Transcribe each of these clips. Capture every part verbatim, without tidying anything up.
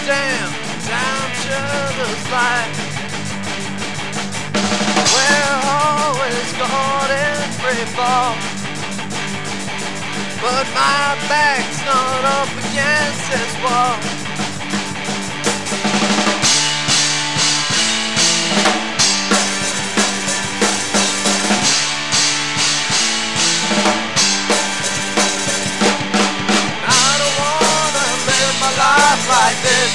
jam down to the slide. We're always caught in free fall, but my back's not up against this wall. Like this,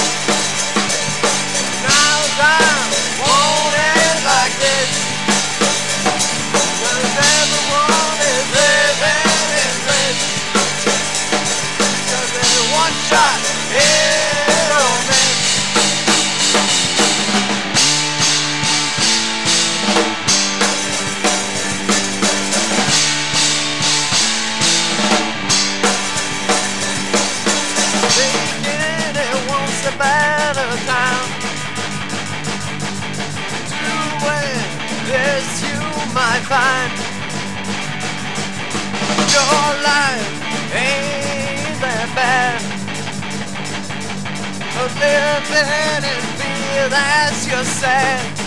now time won't end like this, 'cause everyone is living in this, 'cause there's one shot, hit or miss. A better time to win this you might find. Your life ain't that bad, but living in fear, that's your sad.